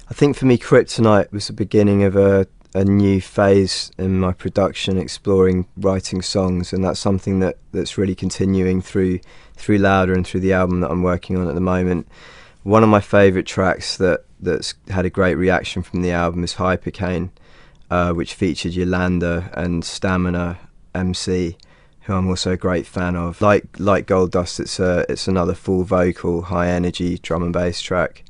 I think for me, Kryptonite was the beginning of a new phase in my production, exploring writing songs, and that's something that's really continuing through Louder and through the album that I'm working on at the moment. One of my favourite tracks that's had a great reaction from the album is Hypercane, which featured Yolanda and Stamina MC, who I'm also a great fan of. Like Gold Dust, it's another full vocal, high energy drum and bass track.